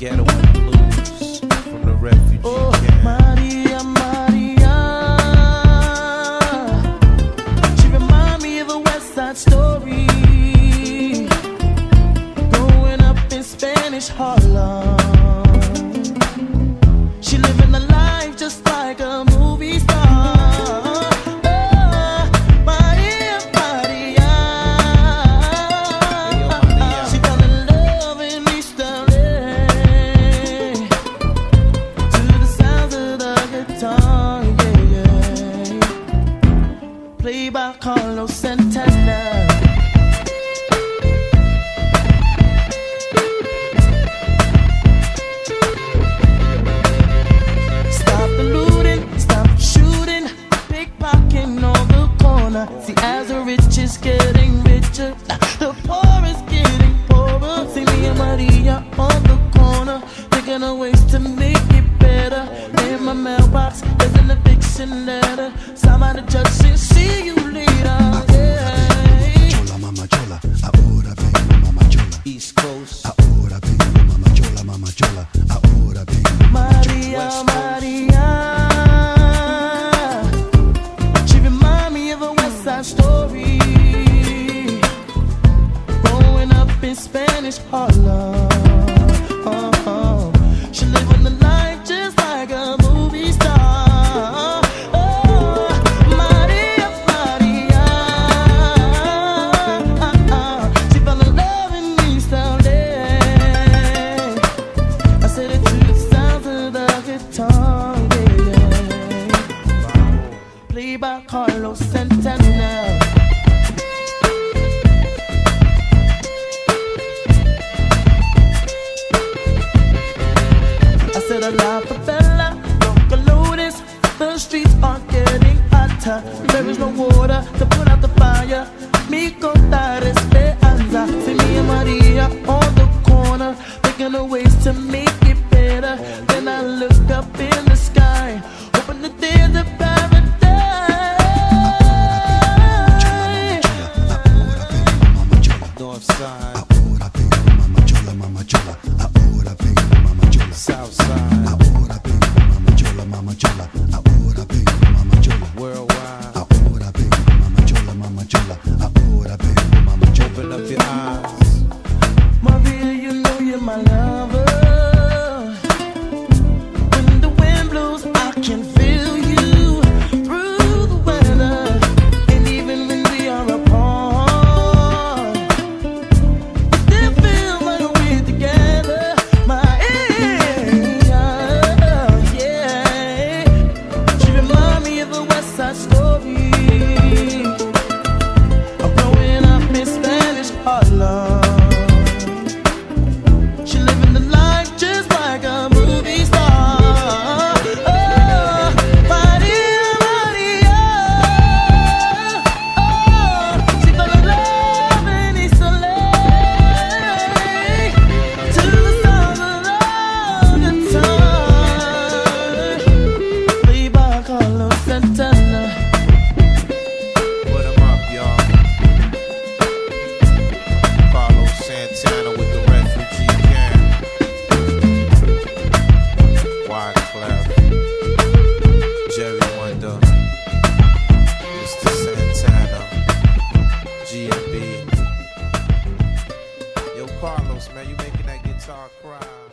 Ghetto and Blues from the refugee camp. Maria, Maria, she remind me of a West Side Story. Growing up in Spanish Harlem, she living a life just like a movie star. Played by Carlos Santana. Stop the looting, stop the shooting, pickpocketing on the corner. See, as the rich is getting richer, the poor is getting poorer. See me and Maria on the corner, thinking of ways to make it better. In my mailbox, there's an eviction letter. Somebody just said, see you later. Chola, mama chola, ahora vengo, mama chola. East Coast. Ahora vengo, mama chola, mama chola. Ahora vengo, mama chola. Maria, Maria, she remind me of a West Side Story. Growing up in Spanish Harlem, she living the life just like a movie star. Maria, Maria, she fell in love in East LA. I said it to the sound of the guitar, yeah. Played by Carlos Santana. I said a la favela, local lotus. The streets are getting hotter. There is no water to put out the fire. Mi contar esperanza. See me and Maria on the corner, thinking of ways to make it better. Then I look up in the sky, hoping that there's a paradise. North side. Ahora vengo, mama chola, mama chola. Ahora vengo, mama chola. South side. Ahora vengo, mama chola, mama chola. Ahora vengo, mama chola. Worldwide. Ahora vengo, mama chola, mama chola. Ahora vengo, mama chola. Open up your eyes. Maria, you know you're my lover. When the wind blows, I can feel you through the weather. And even when we are apart, we still feel like we're together. Yeah. She remind me of a West Side Story. I'm growing up in Spanish Harlem. She living the life just like a movie star. Oh, Maria, Maria, oh, she fell in love in East LA. To the sound of the guitar, played by Carlos Santana. Put 'em up, y'all. Carlos Santana with the refugee camp. Wyclef, Jerry Wonder, Mr. Santana, GMB. Yo, Carlos, man, you making that guitar cry.